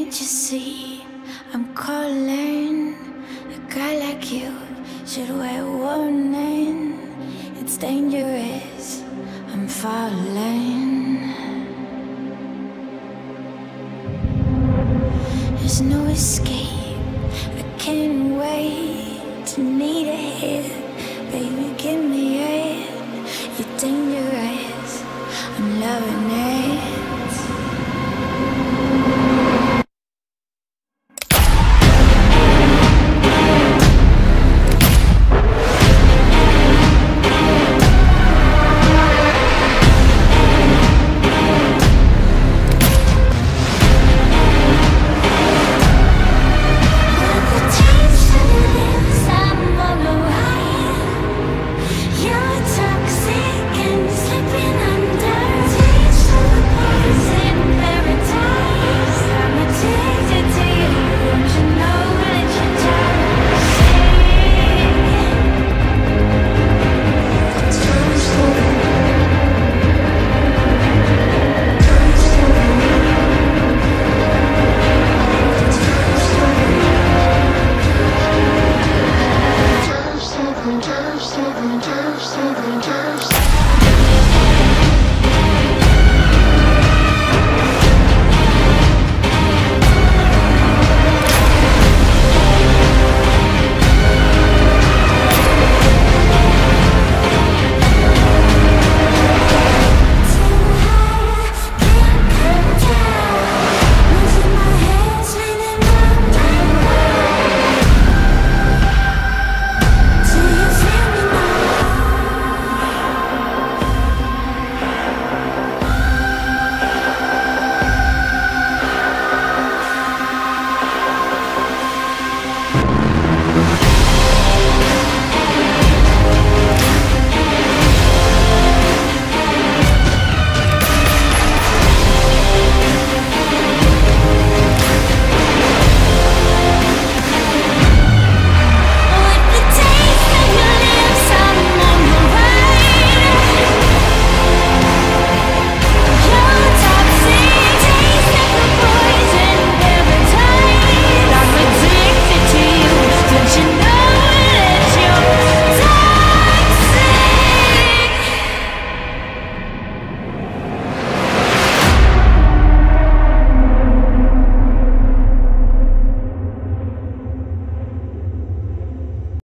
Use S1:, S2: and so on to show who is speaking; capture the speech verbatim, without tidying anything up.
S1: Can't you see I'm calling? A guy like you should wear warning. It's dangerous, I'm falling. There's no escape, I can't wait to need a hit. Baby, give me it. You're dangerous, I'm loving it. Turn, turn, turn, turn, turn, turn.